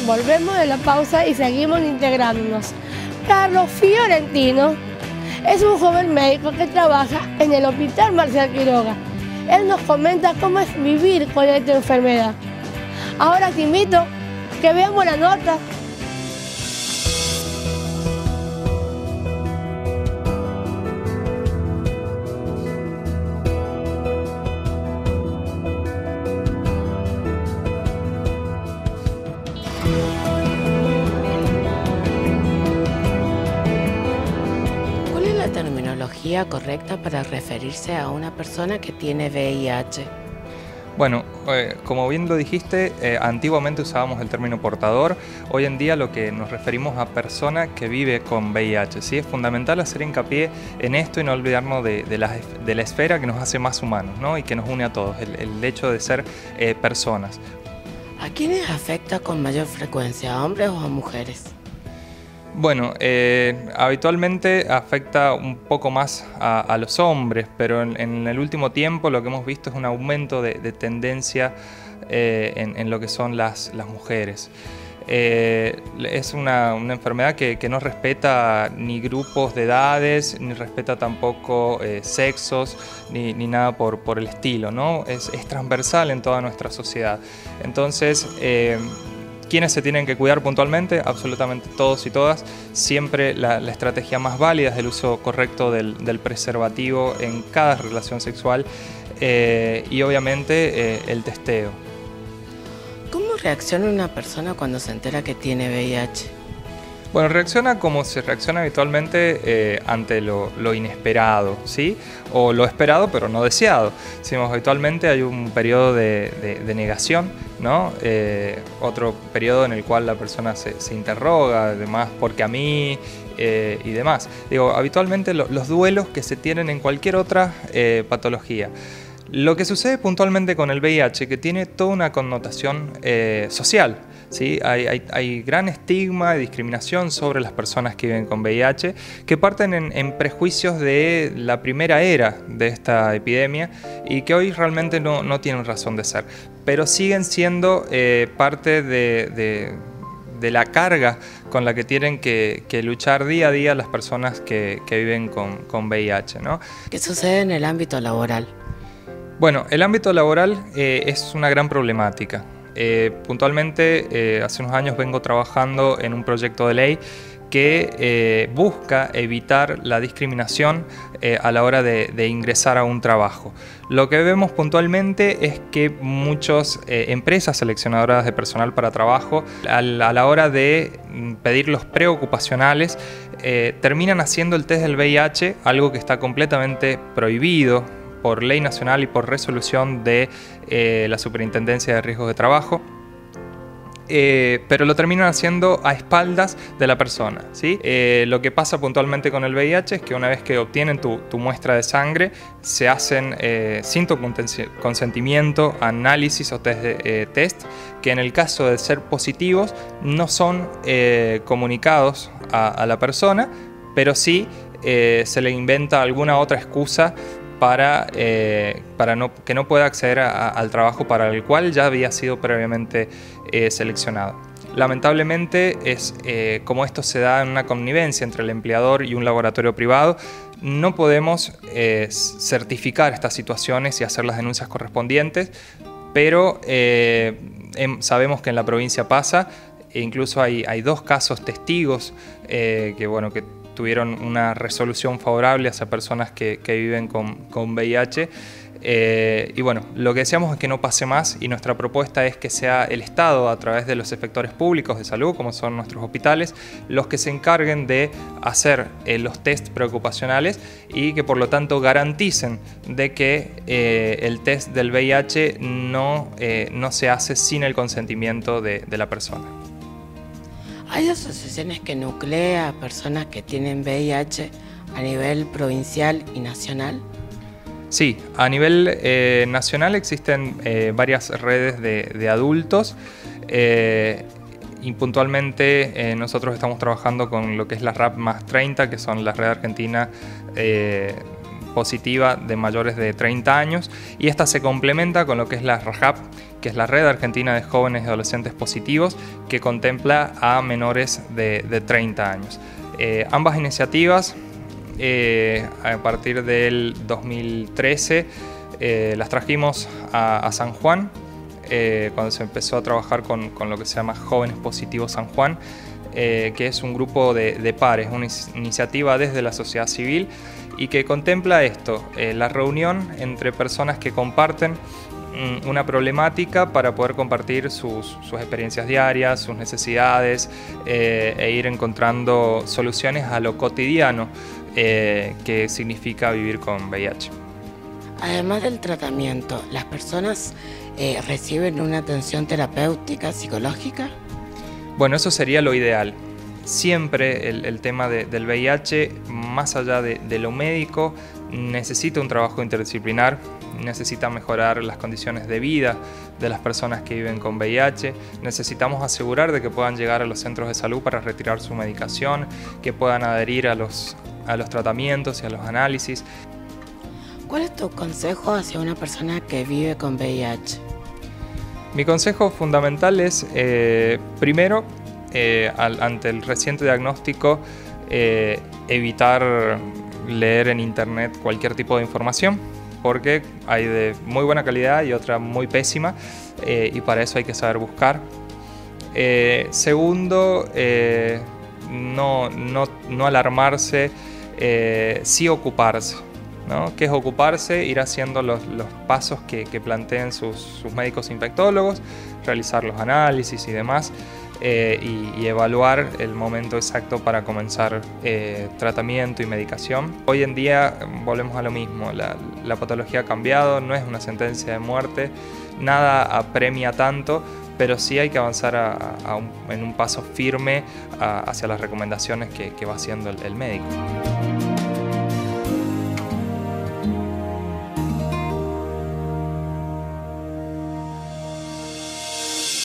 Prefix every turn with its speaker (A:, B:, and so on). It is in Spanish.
A: Volvemos de la pausa y seguimos integrándonos. Carlos Fiorentino es un joven médico que trabaja en el Hospital Marcial Quiroga. Él nos comenta cómo es vivir con esta enfermedad. Ahora te invito a que veamos la nota.
B: ¿Cuál es la terminología correcta para referirse a una persona que tiene VIH?
C: Bueno, como bien lo dijiste, antiguamente usábamos el término portador. Hoy en día lo que nos referimos a persona que vive con VIH. ¿Sí? Es fundamental hacer hincapié en esto y no olvidarnos de la esfera que nos hace más humanos, ¿no? Y que nos une a todos, el hecho de ser personas.
B: ¿A quiénes afecta con mayor frecuencia, a hombres o a mujeres?
C: Bueno, habitualmente afecta un poco más a los hombres, pero en el último tiempo lo que hemos visto es un aumento de tendencia en lo que son las mujeres. Es una enfermedad que no respeta ni grupos de edades, ni respeta tampoco sexos, ni nada por el estilo, ¿no? Es transversal en toda nuestra sociedad. Entonces, ¿quiénes se tienen que cuidar puntualmente? Absolutamente todos y todas. Siempre la estrategia más válida es el uso correcto del preservativo en cada relación sexual y obviamente el testeo.
B: ¿Cómo reacciona una persona cuando se entera que tiene VIH?
C: Bueno, reacciona como se reacciona habitualmente ante lo inesperado, ¿sí? O lo esperado pero no deseado. Decimos, habitualmente hay un periodo de negación, ¿no? Otro periodo en el cual la persona se interroga, además, ¿por qué a mí? Y demás. Digo, habitualmente los duelos que se tienen en cualquier otra patología. Lo que sucede puntualmente con el VIH, que tiene toda una connotación social, ¿sí? Hay gran estigma y discriminación sobre las personas que viven con VIH, que parten en prejuicios de la primera era de esta epidemia y que hoy realmente no tienen razón de ser, pero siguen siendo parte de la carga con la que tienen que luchar día a día las personas que viven con VIH, ¿no?
B: ¿Qué sucede en el ámbito laboral?
C: Bueno, el ámbito laboral es una gran problemática. Puntualmente, hace unos años vengo trabajando en un proyecto de ley que busca evitar la discriminación a la hora de ingresar a un trabajo. Lo que vemos puntualmente es que muchas empresas seleccionadoras de personal para trabajo, a la hora de pedir los preocupacionales, terminan haciendo el test del VIH, algo que está completamente prohibido por ley nacional y por resolución de la Superintendencia de Riesgos de Trabajo, pero lo terminan haciendo a espaldas de la persona, ¿sí? Lo que pasa puntualmente con el VIH es que una vez que obtienen tu muestra de sangre, se hacen sin tu consentimiento análisis o test que en el caso de ser positivos no son comunicados a la persona, pero sí se le inventa alguna otra excusa para que no pueda acceder al trabajo para el cual ya había sido previamente seleccionado. Lamentablemente, como esto se da en una connivencia entre el empleador y un laboratorio privado, no podemos certificar estas situaciones y hacer las denuncias correspondientes, pero sabemos que en la provincia pasa, e incluso hay 2 casos testigos que tuvieron una resolución favorable hacia personas que viven con VIH. Y bueno, lo que deseamos es que no pase más y nuestra propuesta es que sea el Estado, a través de los efectores públicos de salud, como son nuestros hospitales, los que se encarguen de hacer los test preocupacionales y que por lo tanto garanticen de que el test del VIH no se hace sin el consentimiento de la persona.
B: ¿Hay asociaciones que nuclean a personas que tienen VIH a nivel provincial y nacional?
C: Sí, a nivel nacional existen varias redes de adultos y puntualmente nosotros estamos trabajando con lo que es la RAP más 30, que son la red argentina positiva de mayores de 30 años, y esta se complementa con lo que es la RAJAP, que es la Red Argentina de Jóvenes y Adolescentes Positivos, que contempla a menores de 30 años. Ambas iniciativas, a partir del 2013, las trajimos a San Juan, cuando se empezó a trabajar con lo que se llama Jóvenes Positivos San Juan, que es un grupo de pares, una iniciativa desde la sociedad civil y que contempla esto, la reunión entre personas que comparten una problemática para poder compartir sus experiencias diarias, sus necesidades e ir encontrando soluciones a lo cotidiano que significa vivir con VIH.
B: Además del tratamiento, ¿las personas reciben una atención terapéutica, psicológica?
C: Bueno, eso sería lo ideal. Siempre el tema del VIH, más allá de lo médico, necesita un trabajo interdisciplinar, necesita mejorar las condiciones de vida de las personas que viven con VIH, necesitamos asegurar de que puedan llegar a los centros de salud para retirar su medicación, que puedan adherir a los tratamientos y a los análisis.
B: ¿Cuál es tu consejo hacia una persona que vive con VIH?
C: Mi consejo fundamental es, primero, ante el reciente diagnóstico, evitar leer en internet cualquier tipo de información, porque hay de muy buena calidad y otra muy pésima, y para eso hay que saber buscar. Segundo, no alarmarse, sí ocuparse, ¿no? ¿Qué es ocuparse? Ir haciendo los pasos que planteen sus médicos infectólogos, realizar los análisis y demás, y evaluar el momento exacto para comenzar tratamiento y medicación. Hoy en día volvemos a lo mismo, la patología ha cambiado, no es una sentencia de muerte, nada apremia tanto, pero sí hay que avanzar en un paso firme hacia las recomendaciones que va haciendo el médico.